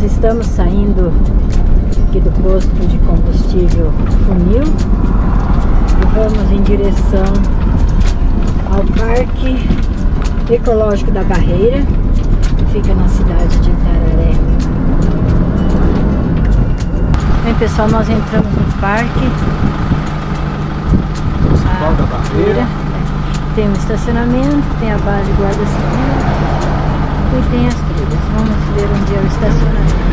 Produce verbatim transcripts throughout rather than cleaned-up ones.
estamos saindo aqui do posto de combustível Funil e vamos em direção ao Parque Ecológico da Barreira, que fica na cidade de Itararé. Bem, pessoal, nós entramos no parque Municipal da Barreira. Tem um estacionamento, tem a base de guarda civil e tem as trilhas. Vamos ver onde é o estacionamento.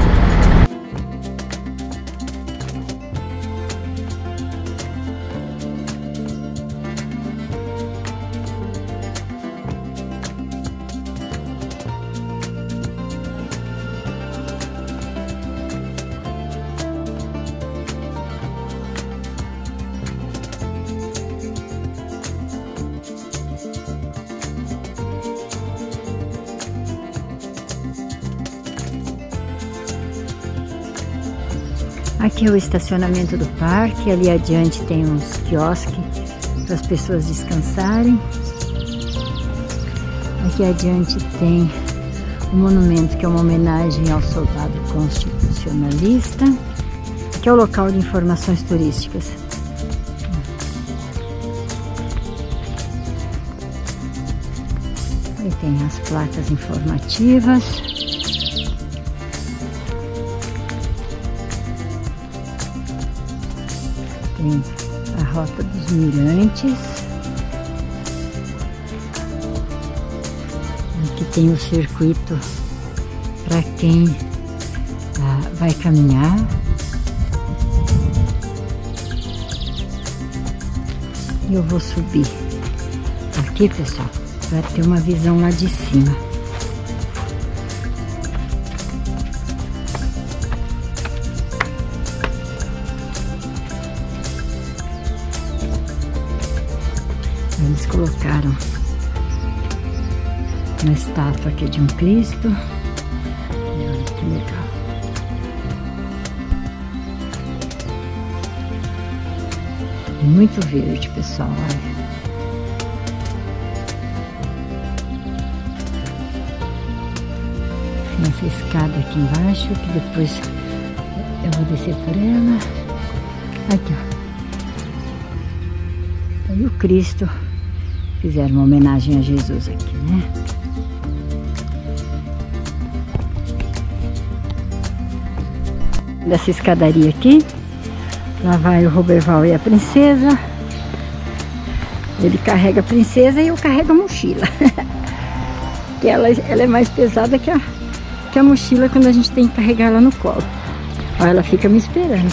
Aqui é o estacionamento do parque, ali adiante tem uns quiosques para as pessoas descansarem. Aqui adiante tem o monumento, que é uma homenagem ao soldado constitucionalista, que é o local de informações turísticas. Aí tem as placas informativas. Tem a Rota dos Mirantes. Aqui tem o circuito para quem ah, vai caminhar. E eu vou subir aqui, pessoal, para ter uma visão lá de cima. Eles colocaram uma estátua aqui de um Cristo. E olha que legal. Muito verde, pessoal. Olha. Tem essa escada aqui embaixo, que depois eu vou descer por ela. Aqui, ó. Aí o Cristo. Fizeram uma homenagem a Jesus aqui, né? Dessa escadaria aqui, lá vai o Roberval e a princesa. Ele carrega a princesa e eu carrego a mochila. Que ela, ela é mais pesada que a, que a mochila quando a gente tem que carregar ela no colo. Ó, ela fica me esperando.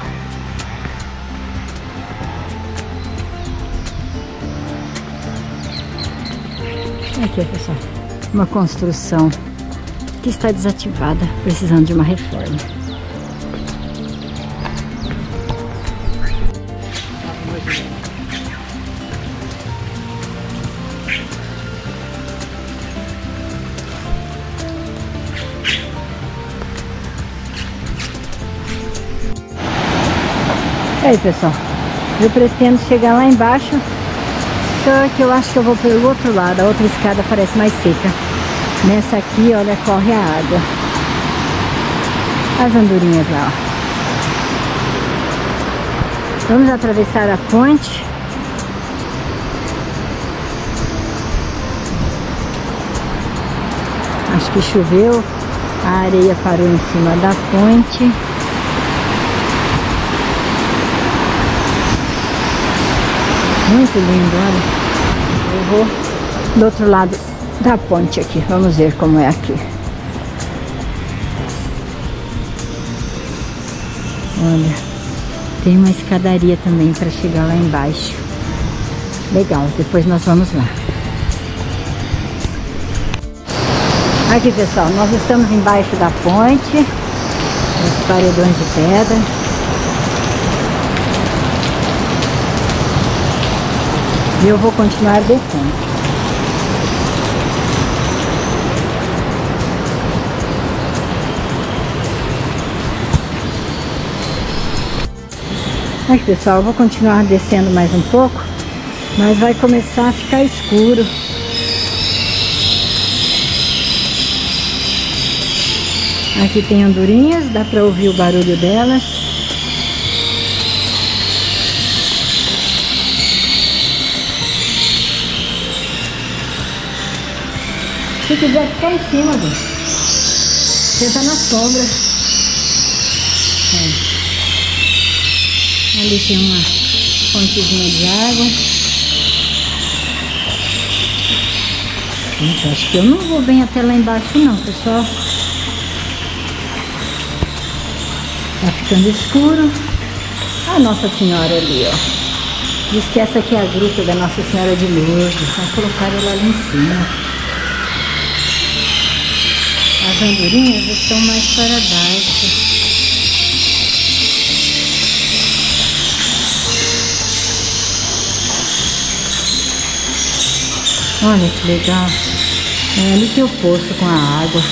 Aqui, pessoal, uma construção que está desativada, precisando de uma reforma. Aí, pessoal, eu pretendo chegar lá embaixo. Só que eu acho que eu vou pelo outro lado, a outra escada parece mais seca. Nessa aqui, olha, corre a água. As andorinhas lá, ó. Vamos atravessar a ponte. Acho que choveu, a areia parou em cima da ponte. Muito lindo, olha. Eu vou do outro lado da ponte aqui. Vamos ver como é aqui. Olha, tem uma escadaria também para chegar lá embaixo. Legal, depois nós vamos lá. Aqui, pessoal, nós estamos embaixo da ponte. Os paredões de pedra. E eu vou continuar descendo. Aqui, pessoal, eu vou continuar descendo mais um pouco, mas vai começar a ficar escuro. Aqui tem andorinhas, dá para ouvir o barulho delas. Se quiser ficar em cima, viu? Senta na sombra. É. Ali tem uma fontezinha de água. Gente, acho que eu não vou bem até lá embaixo não, pessoal. Tá ficando escuro. A Nossa Senhora ali, ó. Diz que essa aqui é a gruta da Nossa Senhora de Lourdes. Então colocaram ela ali em cima. As andorinhas estão mais para baixo. Olha que legal. É ali que eu poço com a água.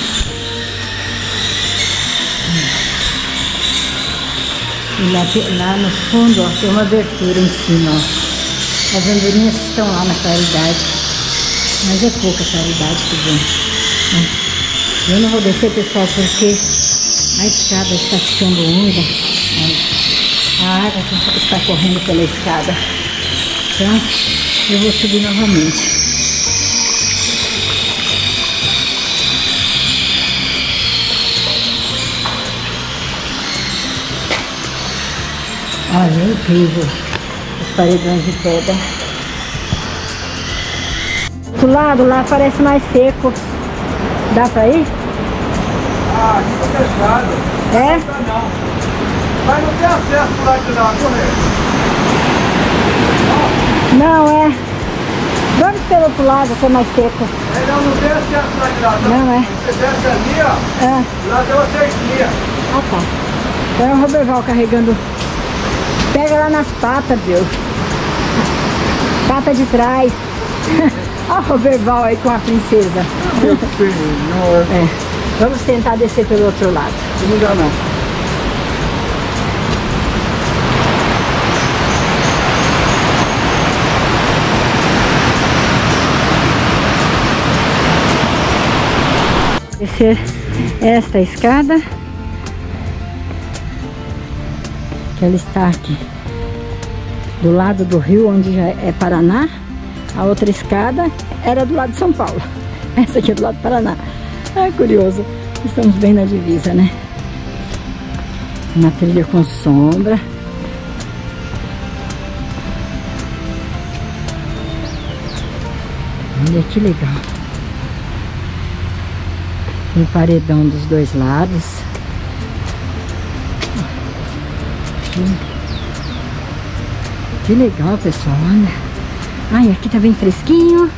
E lá, lá no fundo, ó, tem uma abertura em cima, ó. As andorinhas estão lá na claridade. Mas é pouca claridade que vem. Eu não vou descer, pessoal, porque a escada está ficando úmida. A água está correndo pela escada. Então, eu vou subir novamente. Olha, é incrível os paredões de pedra. Do lado lá parece mais seco. Dá pra ir? Ah, aqui tá fechado. É? Não tá não. Mas não tem acesso por lá de lá, correto? Não, é. Vamos pelo outro lado, que é mais seco. É, não, não tem acesso por lá de lá. Não, não é. Você desce ali, ó. É. Lá tem uma cerquinha. Ah, tá. Então é o Roberval carregando. Pega lá nas patas, viu? Pata de trás. Olha o Roberval aí com a princesa. Meu senhor. É. Vamos tentar descer pelo outro lado. Não dá não. Descer esta escada. Que ela está aqui do lado do rio, onde já é Paraná. A outra escada era do lado de São Paulo. Essa aqui é do lado do Paraná. É curioso. Estamos bem na divisa, né? Uma trilha com sombra. Olha que legal. Tem paredão dos dois lados. Que, que legal, pessoal. Olha. Ai, aqui tá bem fresquinho.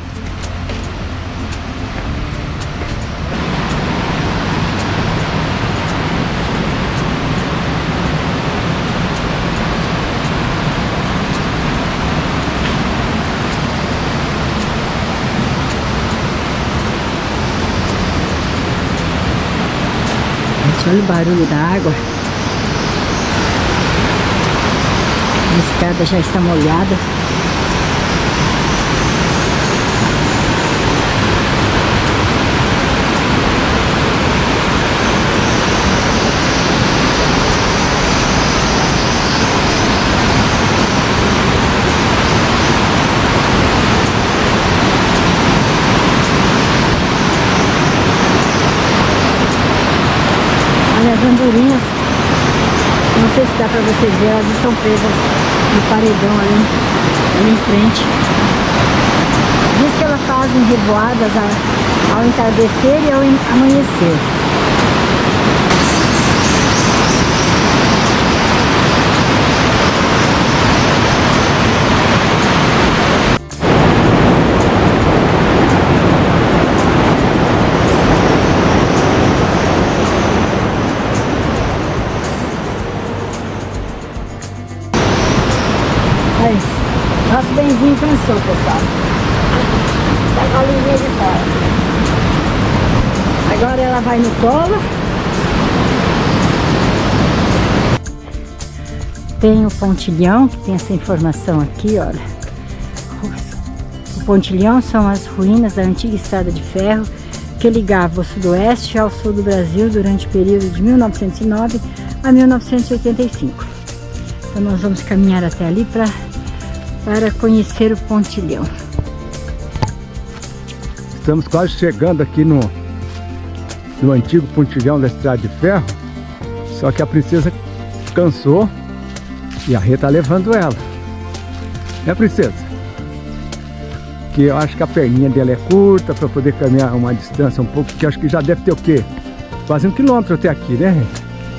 Gente, olha o barulho da água. A escada já está molhada. Olha as andorinhas. Não sei se dá pra vocês verem, elas estão presas no paredão ali, ali em frente. Diz que elas fazem revoadas ao entardecer e ao amanhecer. Aí, nosso benzinho cansou, pessoal. Tá com a linha de fora. Agora ela vai no colo. Tem o pontilhão, que tem essa informação aqui, olha. O pontilhão são as ruínas da antiga estrada de ferro que ligava o sudoeste ao sul do Brasil durante o período de mil novecentos e nove a mil novecentos e oitenta e cinco. Então nós vamos caminhar até ali pra, para conhecer o pontilhão. Estamos quase chegando aqui no, no antigo pontilhão da Estrada de Ferro, só que a princesa cansou e a Rê tá levando ela, né, princesa? Que eu acho que a perninha dela é curta para poder caminhar uma distância um pouco, que acho que já deve ter o quê? Quase um quilômetro até aqui, né, Rê?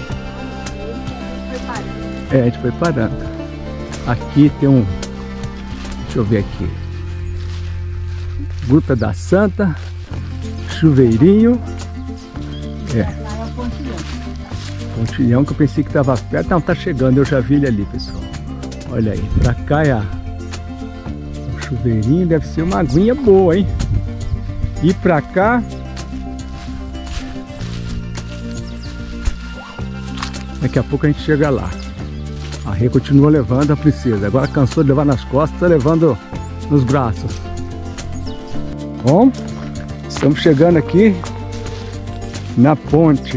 É, a gente foi parando. Aqui tem um, deixa eu ver aqui, Gruta da Santa, chuveirinho. É. Pontilhão que eu pensei que estava perto. Não, tá chegando, eu já vi ele ali, pessoal. Olha aí, pra cá é um chuveirinho, deve ser uma aguinha boa, hein? E pra cá, daqui a pouco a gente chega lá. A Rê continua levando a princesa. Agora cansou de levar nas costas, tá levando nos braços. Bom, estamos chegando aqui na ponte.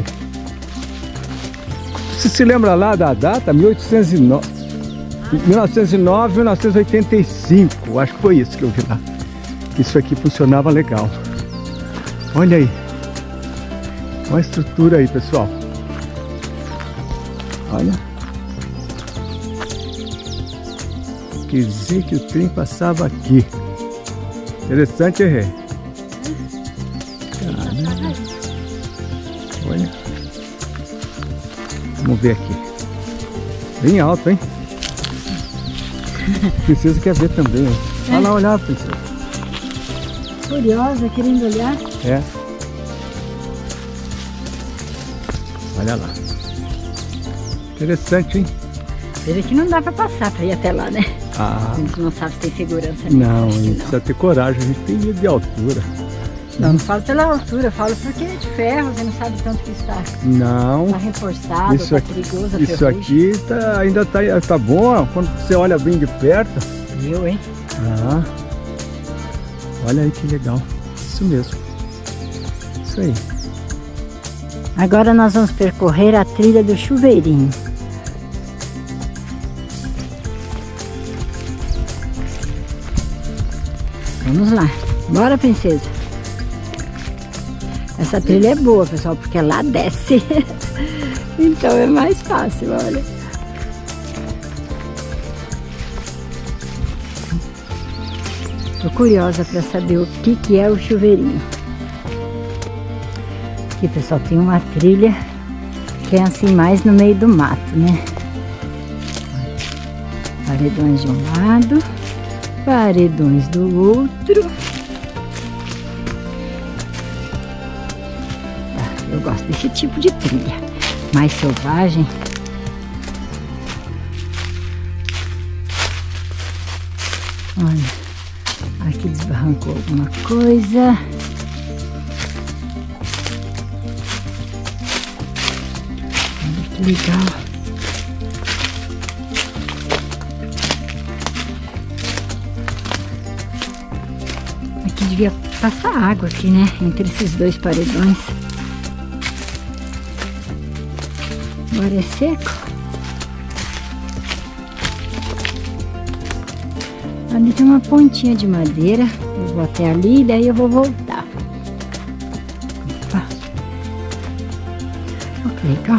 Você se lembra lá da data? mil oitocentos e nove, mil novecentos e nove, mil novecentos e oitenta e cinco. Acho que foi isso que eu vi lá. Isso aqui funcionava legal. Olha aí. Olha a estrutura aí, pessoal. Olha. Quer dizer que o trem passava aqui. Interessante, Rê? Caramba. Olha. Vamos ver aqui. Bem alto, hein? Princesa quer ver também. Ó. Olha lá, olha lá, princesa. Curiosa, querendo olhar. É. Olha lá. Interessante, hein? Ele que não dá pra passar pra ir até lá, né? Ah. A gente não sabe se tem segurança. Não, a gente precisa ter coragem, a gente tem medo de altura. Não, não falo pela altura, falo porque é de ferro, você não sabe tanto que está. Não. Está reforçado, isso está aqui, perigoso. Isso ferrugem. Aqui tá, ainda tá, tá bom, quando você olha bem de perto. Viu, hein? Ah. Olha aí que legal. Isso mesmo. Isso aí. Agora nós vamos percorrer a trilha do chuveirinho. Vamos lá. Bora, princesa. Essa trilha é boa, pessoal, porque lá desce. Então é mais fácil, olha. Tô curiosa para saber o que que é o chuveirinho. Aqui, pessoal, tem uma trilha que é assim mais no meio do mato, né? Paredões de um lado, paredões do outro. Eu gosto desse tipo de trilha, mais selvagem. Olha, aqui desbarrancou alguma coisa. Olha que legal. Aqui devia passar água aqui, né? Entre esses dois paredões. Agora é seco. Ali tem uma pontinha de madeira. Eu vou até ali e daí eu vou voltar. Opa. Olha que legal.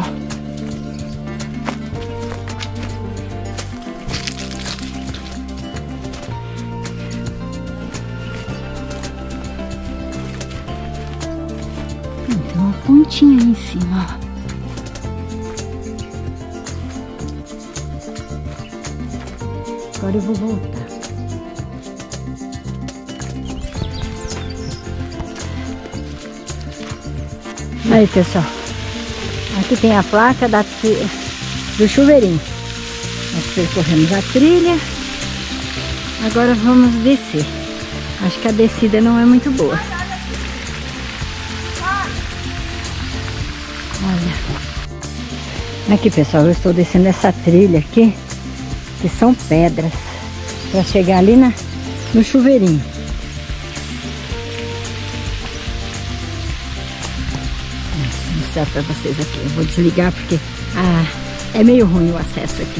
Tem uma pontinha aí em cima, ó. Agora eu vou voltar. Aí, pessoal. Aqui tem a placa da, do chuveirinho. Nós percorremos a trilha. Agora vamos descer. Acho que a descida não é muito boa. Olha. Aqui, pessoal, eu estou descendo essa trilha aqui, que são pedras, para chegar ali na, no chuveirinho. mostrar para vocês aqui. Eu vou desligar porque ah, é meio ruim o acesso aqui.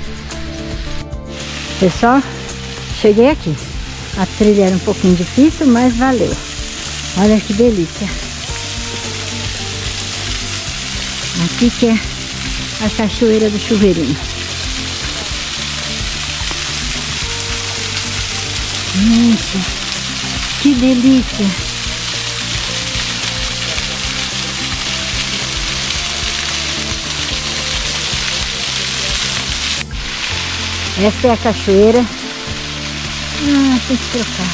Pessoal, cheguei aqui. A trilha era um pouquinho difícil, mas valeu. Olha que delícia. Aqui que é a Cachoeira do Chuveirinho. Gente, que delícia. Essa é a cachoeira. Ah, tem que trocar.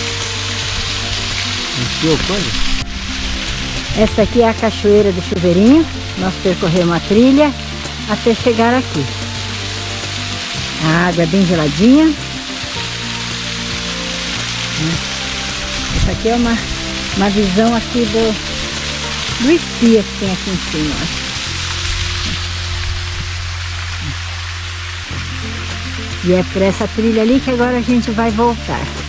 Essa aqui é a Cachoeira do Chuveirinho. Nós percorremos a trilha até chegar aqui. A água é bem geladinha. Essa aqui é uma, uma visão aqui do, do espia que tem aqui em cima. E é por essa trilha ali que agora a gente vai voltar.